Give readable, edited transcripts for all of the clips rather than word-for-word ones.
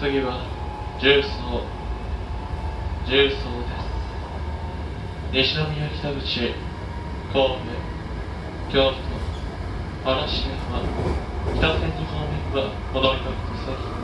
次は重曹です。西宮北口、神戸、京都、嵐山、北千住方面はお乗り換えください。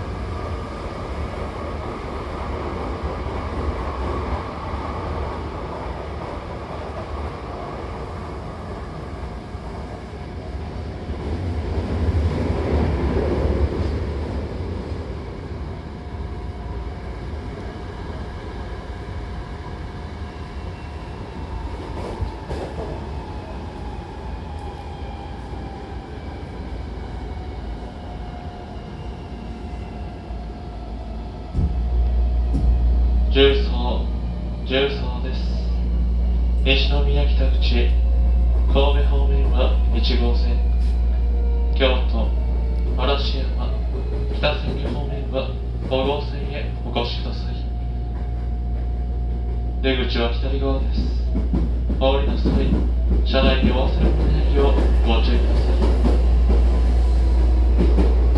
重曹です。西宮北口、神戸方面は1号線、京都、嵐山、北千住方面は5号線へお越しください。出口は左側です。お降りの際、車内にお忘れ物ないようご注意ください。